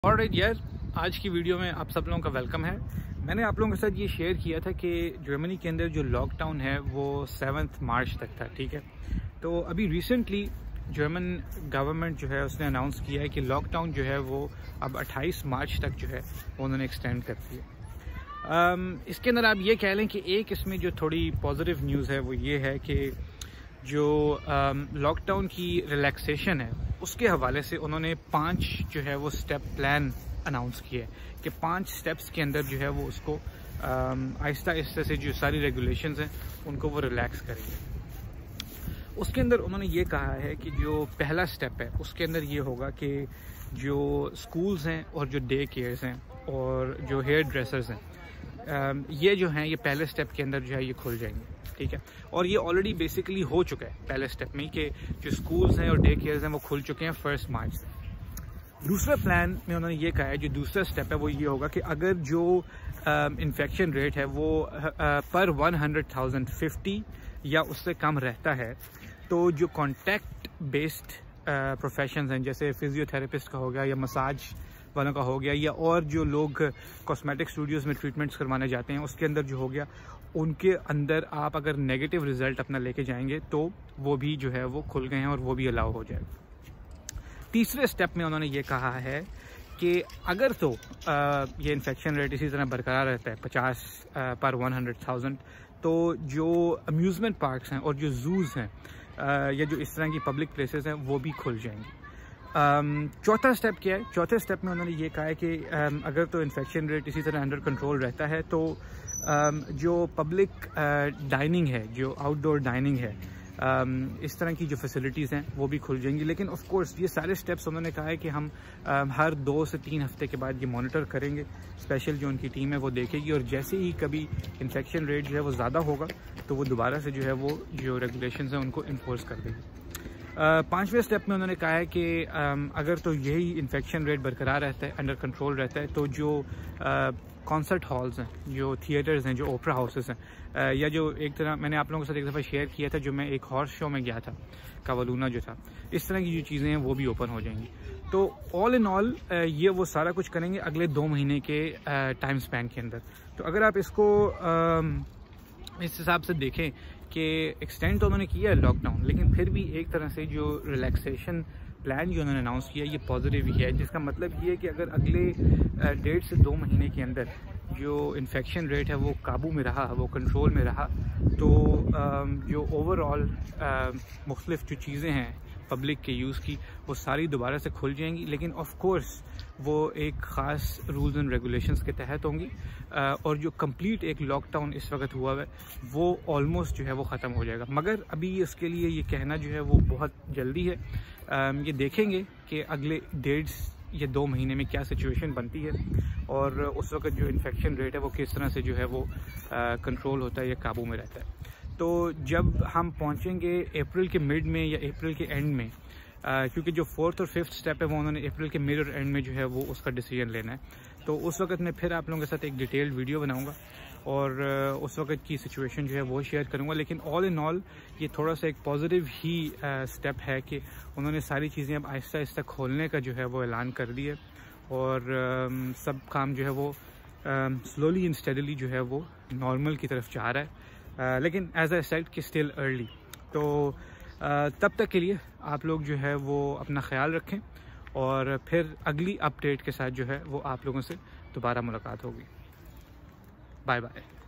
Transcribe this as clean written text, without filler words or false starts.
Alright यार, आज की वीडियो में आप सब लोगों का वेलकम है। मैंने आप लोगों के साथ ये शेयर किया था कि जर्मनी के अंदर जो लॉकडाउन है वो 7 मार्च तक था, ठीक है। तो अभी रिसेंटली जर्मन गवर्नमेंट जो है उसने अनाउंस किया है कि लॉकडाउन जो है वो अब 28 मार्च तक जो है वो उन्होंने एक्सटेंड कर दिया। इसके अंदर आप ये कह लें कि एक इसमें जो थोड़ी पॉजिटिव न्यूज़ है वो ये है कि जो लॉकडाउन की रिलैक्सेशन है उसके हवाले से उन्होंने 5 जो है वो स्टेप प्लान अनाउंस किया है कि 5 स्टेप्स के अंदर जो है वो उसको आहिस्ता आहिस्ता से जो सारी रेगुलेशंस हैं उनको वो रिलैक्स करेंगे। उसके अंदर उन्होंने ये कहा है कि जो पहला स्टेप है उसके अंदर ये होगा कि जो स्कूल्स हैं और जो डे केयर्स हैं और जो हेयर ड्रेसर्स हैं ये जो हैं ये पहले स्टेप के अंदर जो है ये खुल जाएंगे, ठीक है। और ये ऑलरेडी बेसिकली हो चुका है पहले स्टेप में कि जो स्कूल्स हैं और डे केयर्स हैं वो खुल चुके हैं 1 मार्च से। दूसरे प्लान में उन्होंने ये कहा है, जो दूसरा स्टेप है वो ये होगा कि अगर जो इन्फेक्शन रेट है वो पर 100,000 50 या उससे कम रहता है तो जो कॉन्टैक्ट बेस्ड प्रोफेशंस हैं जैसे फिजियोथेरेपिस्ट का हो गया या मसाज वालों का हो गया या और जो लोग कॉस्मेटिक स्टूडियोज़ में ट्रीटमेंट्स करवाने जाते हैं उसके अंदर जो हो गया, उनके अंदर आप अगर नेगेटिव रिजल्ट अपना लेके जाएंगे तो वो भी जो है वो खुल गए हैं और वो भी अलाउ हो जाएगा। तीसरे स्टेप में उन्होंने ये कहा है कि अगर तो ये इन्फेक्शन रेट इसी तरह बरकरार रहता है 50 पर 100,000 तो जो अम्यूज़मेंट पार्क्स हैं और जो जूज़ हैं या जो इस तरह की पब्लिक प्लेसेस हैं वो भी खुल जाएंगी। चौथा स्टेप क्या है? चौथे स्टेप में उन्होंने ये कहा है कि अगर तो इन्फेक्शन रेट इसी तरह अंडर कंट्रोल रहता है तो जो पब्लिक डाइनिंग है, जो आउटडोर डाइनिंग है, इस तरह की जो फैसिलिटीज़ हैं वो भी खुल जाएंगी। लेकिन ऑफ कोर्स ये सारे स्टेप्स उन्होंने कहा है कि हम हर 2 से 3 हफ्ते के बाद ये मॉनिटर करेंगे। स्पेशल जो उनकी टीम है वो देखेगी और जैसे ही कभी इन्फेक्शन रेट जो है वो ज़्यादा होगा तो वो दोबारा से जो है वो जो रेगुलेशंस हैं उनको इन्फोर्स कर देगी। 5वें स्टेप में उन्होंने कहा है कि अगर तो यही इन्फेक्शन रेट बरकरार रहता है, अंडर कंट्रोल रहता है, तो जो कॉन्सर्ट हॉल्स हैं, जो थिएटर्स हैं, जो ओपरा हाउसेस हैं या जो एक तरह मैंने आप लोगों के साथ एक दफ़ा शेयर किया था जो मैं एक हॉर्स शो में गया था, कावालूना जो था, इस तरह की जो चीज़ें हैं वो भी ओपन हो जाएंगी। तो ऑल इन ऑल ये वो सारा कुछ करेंगे अगले 2 महीने के टाइम स्पैन के अंदर। तो अगर आप इसको इस हिसाब से देखें कि एक्सटेंड तो उन्होंने किया है लॉकडाउन, लेकिन फिर भी एक तरह से जो रिलैक्सेशन प्लान जो उन्होंने अनाउंस किया ये पॉजिटिव ही है, जिसका मतलब ये है कि अगर अगले 1.5 से 2 महीने के अंदर जो इन्फेक्शन रेट है वो काबू में रहा, वो कंट्रोल में रहा, तो जो ओवरऑल मुख्तलिफ जो चीज़ें हैं पब्लिक के यूज़ की वो सारी दोबारा से खुल जाएंगी। लेकिन ऑफ कोर्स वो एक ख़ास रूल्स एंड रेगुलेशंस के तहत होंगी और जो कंप्लीट एक लॉकडाउन इस वक्त हुआ है वो ऑलमोस्ट जो है वो ख़त्म हो जाएगा। मगर अभी इसके लिए ये कहना जो है वो बहुत जल्दी है। ये देखेंगे कि अगले 1.5 या 2 महीने में क्या सिचुएशन बनती है और उस वक्त जो इन्फेक्शन रेट है वो किस तरह से जो है वो कंट्रोल होता है या काबू में रहता है। तो जब हम पहुंचेंगे अप्रैल के मिड में या अप्रैल के एंड में, क्योंकि जो 4th और 5th स्टेप है वो उन्होंने अप्रैल के मिड और एंड में जो है वो उसका डिसीजन लेना है, तो उस वक्त मैं फिर आप लोगों के साथ एक डिटेल्ड वीडियो बनाऊंगा और उस वक्त की सिचुएशन जो है वो शेयर करूंगा। लेकिन ऑल इन ऑल ये थोड़ा सा एक पॉजिटिव ही स्टेप है कि उन्होंने सारी चीज़ें अब आहिस्ता आहिस्ता खोलने का जो है वो ऐलान कर दिया और सब काम जो है वो स्लोली एंड स्टेडली जो है वो नॉर्मल की तरफ जा रहा है। लेकिन एज आई सेड कि स्टिल अर्ली। तो तब तक के लिए आप लोग जो है वो अपना ख्याल रखें और फिर अगली अपडेट के साथ जो है वो आप लोगों से दोबारा मुलाकात होगी। Bye bye.